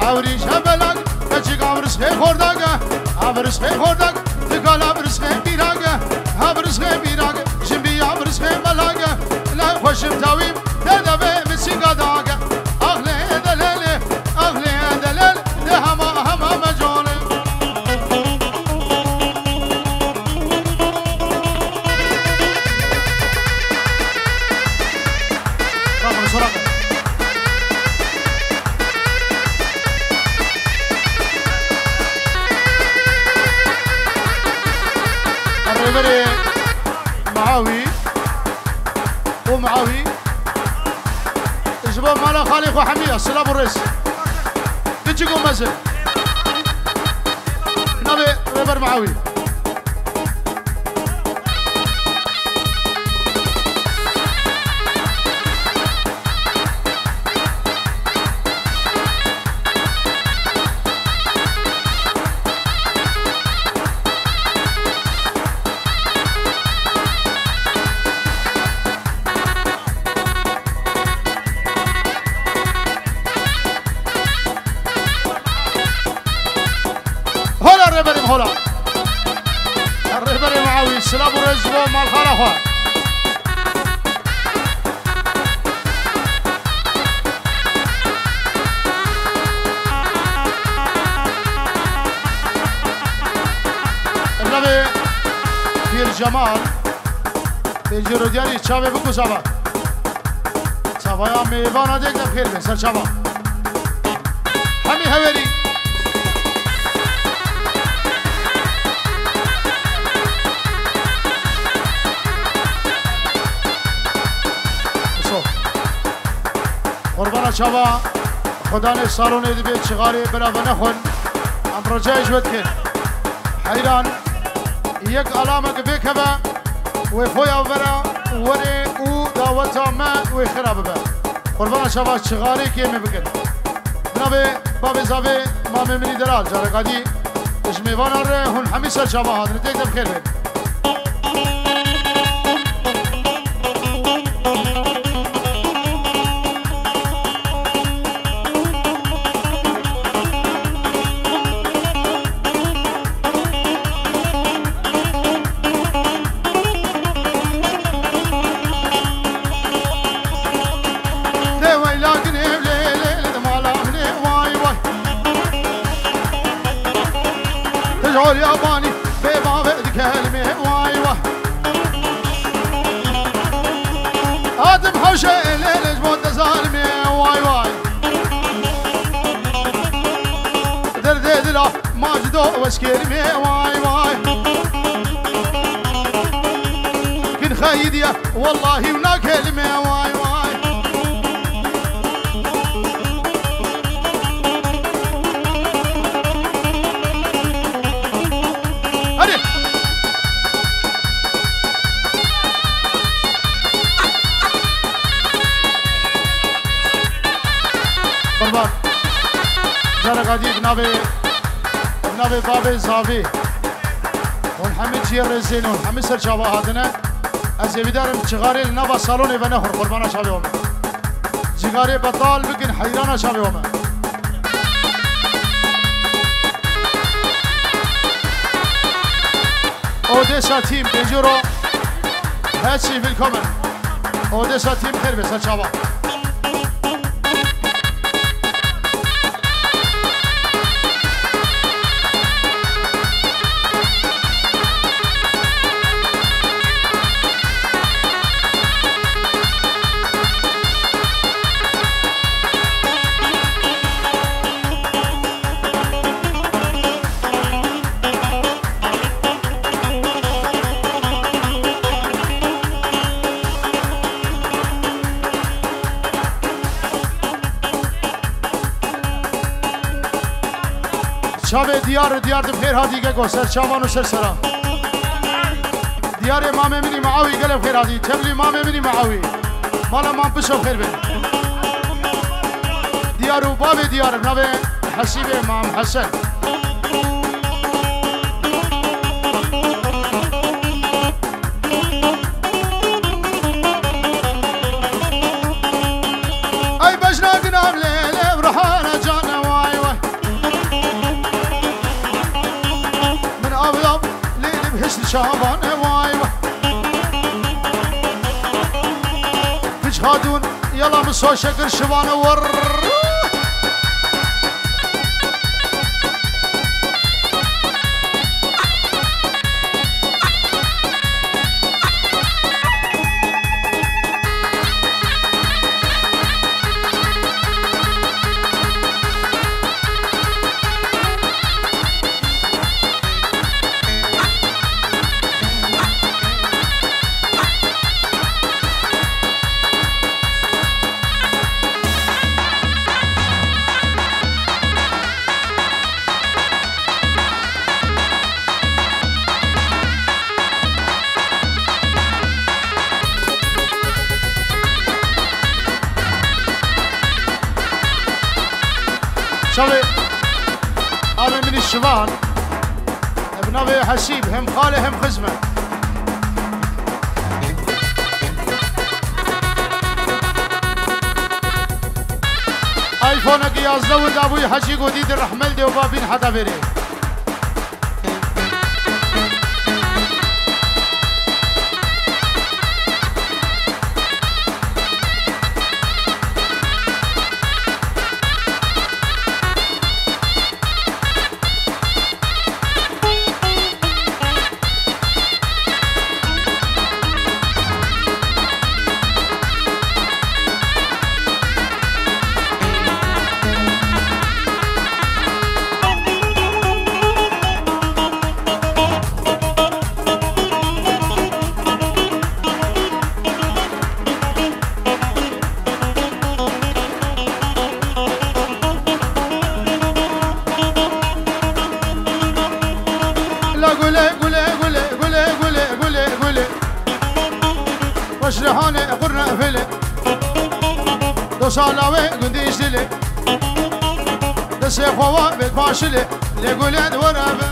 عوريش هبلك تجيك عبرس خي خوردك عبرس خي خوردك تقال عبرس خي بيراك عبرس خي بيراك جنبي عبرس خي ملاك لا خوش بتاويم تدبي مسيقا داك أغلي دلالي أغلي دلال ده هما مجولي رقم سرقة الريبري معاوي ومعاوي الشباب مالا خالق وحمية السلام الرئيس تجيكم مزل نبي ريبر معاوي هلا الرهبري معاوي السلام والرزق مع الخلافة النبي في الجمال في الجرو ديالي تشابي بكو سابا سابا يا عمي بانا ديك بخير بسر شابا حمي هوري قربان شبا خداني سالوني دي بيت شغالي بلا بنخن امر جايش بدكن حيران يك علامك بيكبا وفويا برا وري او دعوتا ما وخراب با قربان شبا شغالي كيمي بكن بنابي بابي زابي مامي مني درال جارقادي اشميوان اره هن حميسة شبا هاد نتيك دم خير بيت تجعل ياباني بيبا بيد كلمة واي واي آدم حوشي ليلج بود ظالمي واي واي درد دلا ماجدو واسكرمي واي واي كن خيديا والله ونا كلمة واي واي قربان جارقادي بنابي بابي زافي ونحمد جير الزين ونحمد سر شابا هادنا از يبدارم جغاري لنبا صالوني بنخر قربانا شابي وما جغاري بطال بكن حيرانا شابي وما اوديسا تيم بنجورو هاتشي في الكومن اوديسا تيم خير بسر شابا شابه ديار بخير هادي گو سر شامان و سر سرا ديار امام مني معاوي قلب خير هادي تبلي امام مني معاوي مالا مام بشو خير بين ديار وباب ديار بنابه حسيب امام حسن اي بجنا قنام ليلة برحانة جانا واي واي شابان واي بج خادون يلا مصو شكر شبان ور شوي أنا من الشبان ابن أبي حسيب هم خاله هم خزمه آيفونك يا زود أبوي حجي قديد الرحمل دي وبابين حدا بيري وشرحاني قرنا فيلي دو صالاوي قنديش دلي دسي خوا بيت باشلي لقولي دورابي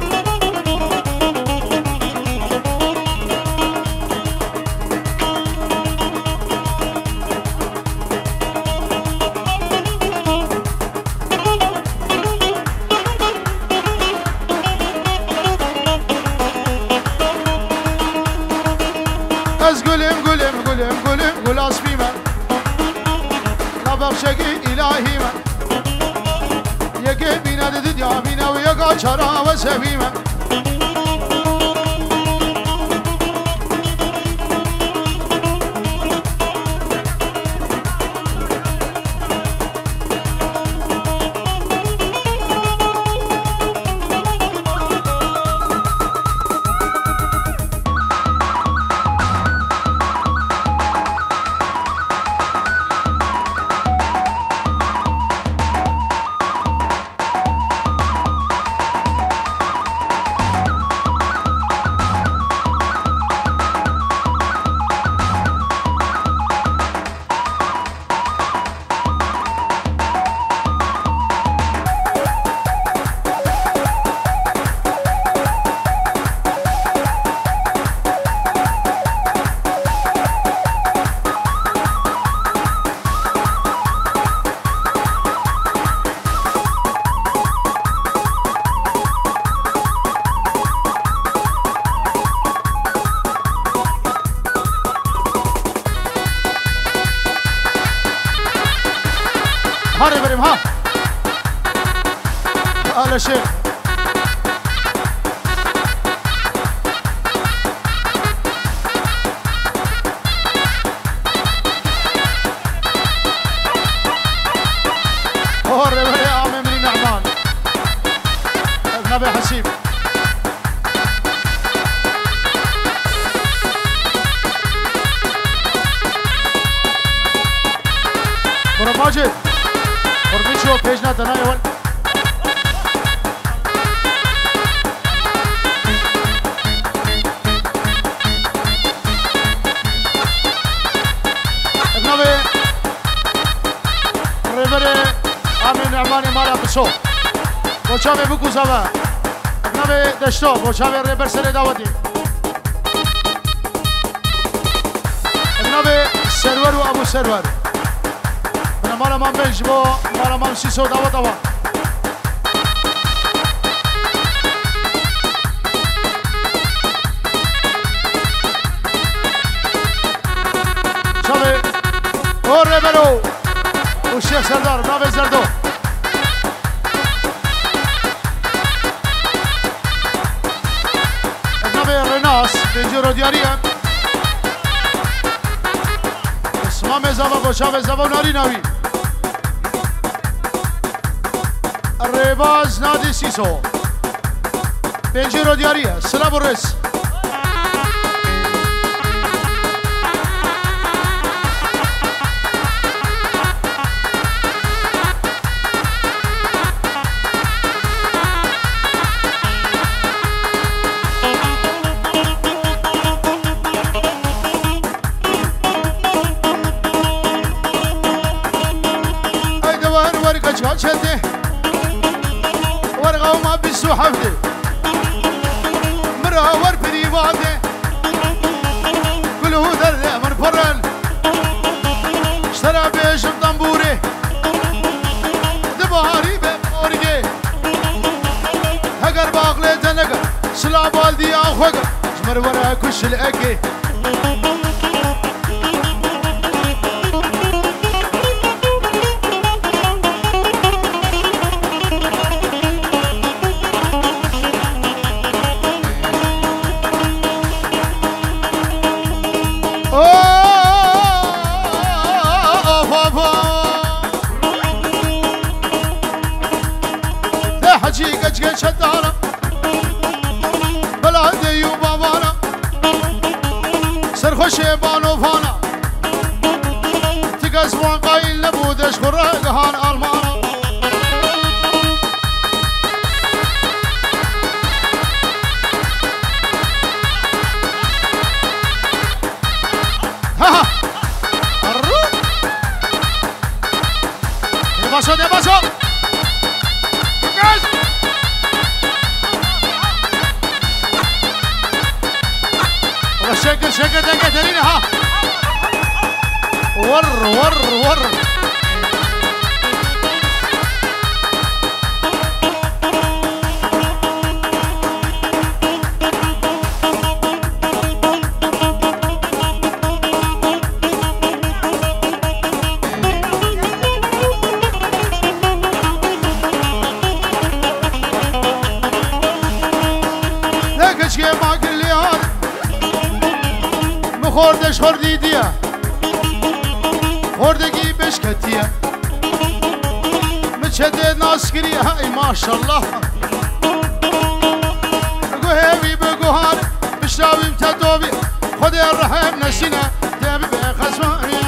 قول أصفي من لا بخشقي إلهي من يقي بينا دديا بينا ويقا شرا وسبي من هاري بريم ها هلا شيخ هاري بريم عامل من نعمان ابن ابي حسيب برو ماجد شو بيجنا تنايول ابنبي ريبري امين نعماني مالا بسو بوشابي بكو سوا ابنبي دشتو بوشابي ريبر سري داودي ابنبي سرور وابو سرور مالا من بنج بو مالا من سيسو دوا دوا اوره بلو والشيخ سردار نابي زردو نابي رناس بنجرو دياريا اسمام زبا بوشاب زبا ناري ناوي الرباز نادي سيسو بنجرو دياريا سلام الرئيس شلته ورقه وما بيسو حفله مرها ورفدي بعده كله ذره من فرن اشترى بيش بطنبوري دباري بورقه هقر باقلي تنقر سلا بالدي اخوك جمر ورا كش الاكي شدانا بلا ديو بابانا سرخوش بانو فانا تقاس وان قايل نبودش خراقهان المانا ها الرو دباسو دباسو شكل شكل دقة ترينا ها ور لكش كيف ما كل يوم خوردش خوردی دیا خوردگی بشکتیه مچه ناسکری های ماشالله بگو هیوی بگو هار بشراویم تدوبی خود الرحم نشینه تبی به خزمانی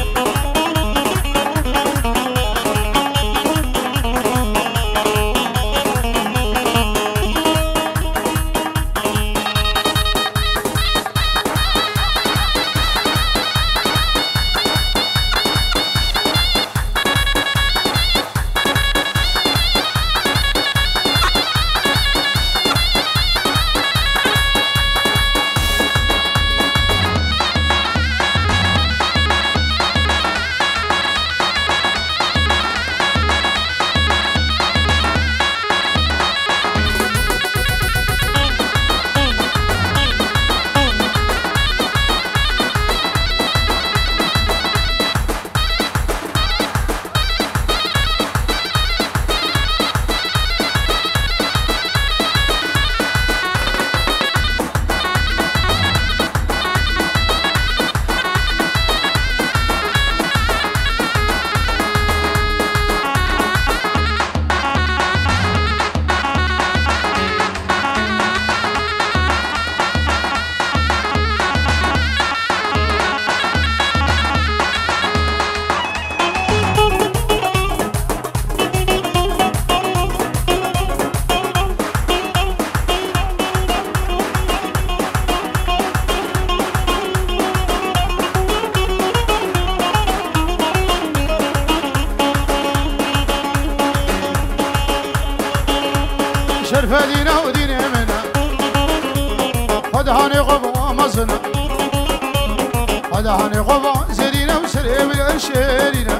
شرف دينا ودينا منا هدهاني قبا مزنا هدهاني قبا زرينا وسريب الشيرينا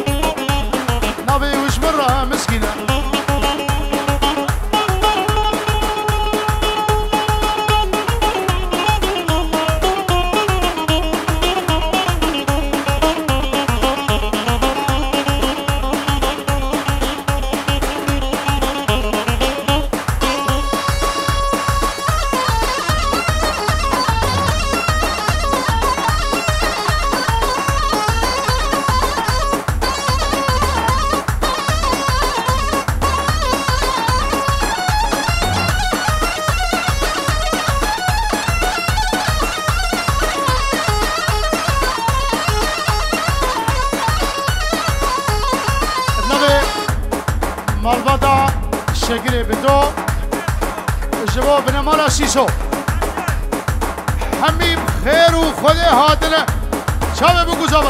نبي وش مرة مسكينة مالبادا الشقري بدو الجبو بنمالا سيسو حميم خير وخده هاتنا شابه بگو زبر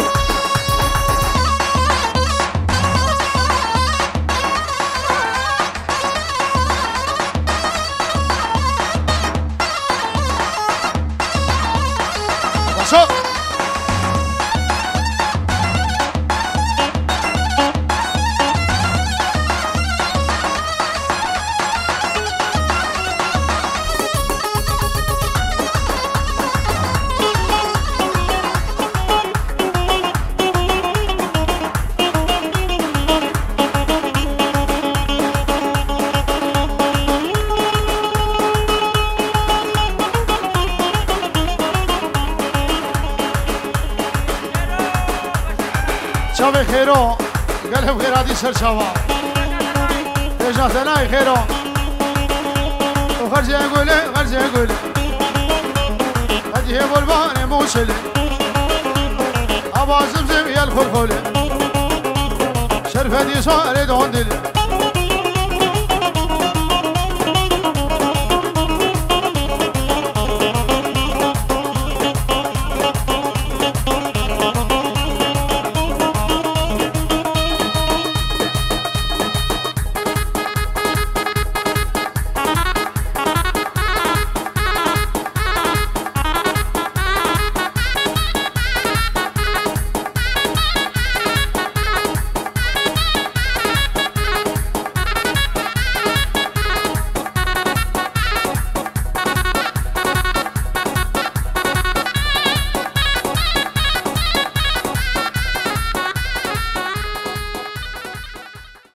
باشو شابه خيرو قلب خيراتي سر شابه ايجا ثناي خيرو وخرج يقولي خرج يقولي هدي هي بولبان موشلي ابا زمزم يا الخلخولي شرف هدي صار دون دلي